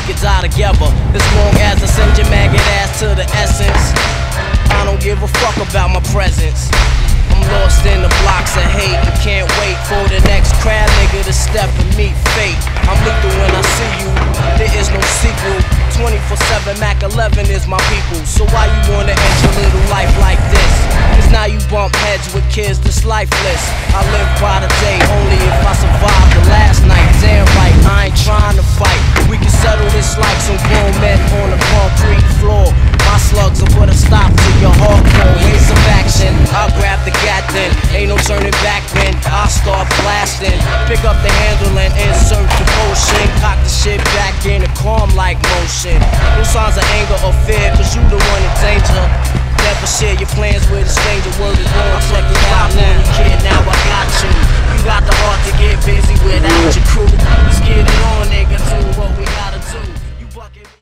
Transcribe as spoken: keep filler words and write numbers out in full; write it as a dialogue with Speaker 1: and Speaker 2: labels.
Speaker 1: could die together. As long as I send your maggot ass to the essence, I don't give a fuck about my presence. I'm lost in the blocks of hate and can't wait for the next crab nigga to step and meet fate. I'm lethal when I see you, there is no sequel. twenty-four seven Mac eleven is my people. So why you wanna end your little life like this? Cause now you bump heads with kids that's lifeless. I live by the day only if I survive the last night. Damn right, I ain't trying to fight. We can settle this like some grown men on a concrete floor. My slugs will put a stop to your hardcore ways of action. I'll grab the gat then, ain't no turning back then. I'll start blasting, pick up the handle and insert the potion. Cock the shit back in a calm like motion. No signs of anger or fear, cause you the one in danger. Never share your plans with a stranger. Word is born, check it out.